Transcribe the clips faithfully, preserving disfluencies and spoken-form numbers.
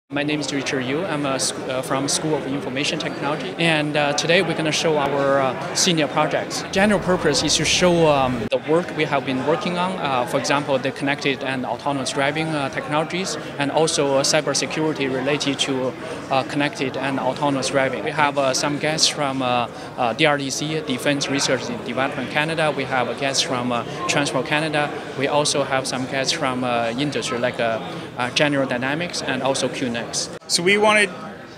My name is Richard Yu. I'm uh, uh, from School of Information Technology, and uh, today we're going to show our uh, senior projects. General purpose is to show um, the work we have been working on, uh, for example, the connected and autonomous driving uh, technologies, and also uh, cybersecurity related to uh, connected and autonomous driving. We have uh, some guests from uh, uh, D R D C, Defense Research and Development Canada. We have a guest from uh, Transport Canada. We also have some guests from uh, industry like uh, uh, General Dynamics and also Q N E X. So we wanted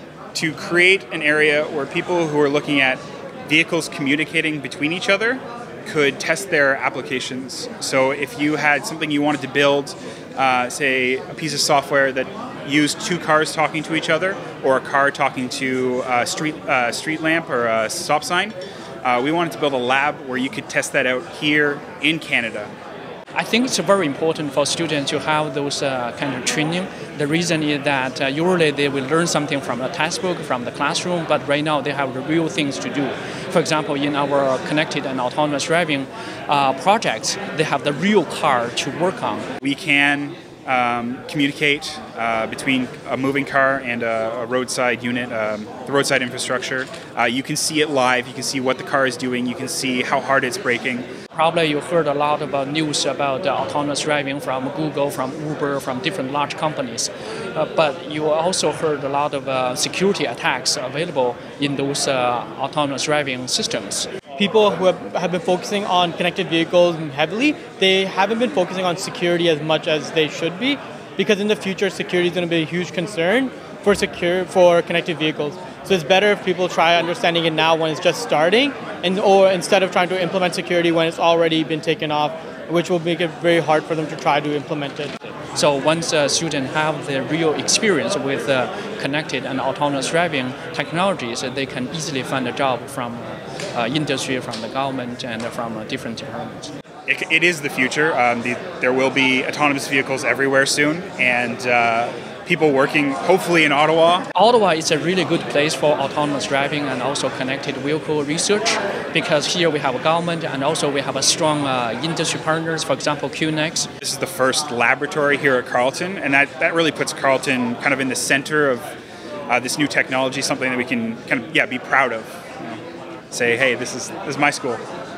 to create an area where people who are looking at vehicles communicating between each other could test their applications. So if you had something you wanted to build, uh, say a piece of software that used two cars talking to each other, or a car talking to a street, uh, street lamp or a stop sign, uh, we wanted to build a lab where you could test that out here in Canada. I think it's very important for students to have those uh, kind of training. The reason is that uh, usually they will learn something from a textbook, from the classroom, but right now they have the real things to do. For example, in our connected and autonomous driving uh, projects, they have the real car to work on. We can um, communicate uh, between a moving car and a, a roadside unit, um, the roadside infrastructure. Uh, you can see it live, you can see what the car is doing, you can see how hard it's braking. Probably you heard a lot about news about uh, autonomous driving from Google, from Uber, from different large companies. Uh, but you also heard a lot of uh, security attacks available in those uh, autonomous driving systems. People who have, have been focusing on connected vehicles heavily, they haven't been focusing on security as much as they should be, because in the future security is going to be a huge concern for secure for connected vehicles. So it's better if people try understanding it now when it's just starting, and or instead of trying to implement security when it's already been taken off, which will make it very hard for them to try to implement it. So once uh, students have the real experience with uh, connected and autonomous driving technologies, they can easily find a job from uh, industry, from the government, and from uh, different departments. It, it is the future. Um, the, there will be autonomous vehicles everywhere soon, and uh, people working hopefully in Ottawa. Ottawa is a really good place for autonomous driving and also connected vehicle research, because here we have a government and also we have a strong uh, industry partners, for example Q N E X. This is the first laboratory here at Carleton, and that, that really puts Carleton kind of in the center of uh, this new technology, something that we can kind of yeah be proud of. You know, say, hey, this is this is my school.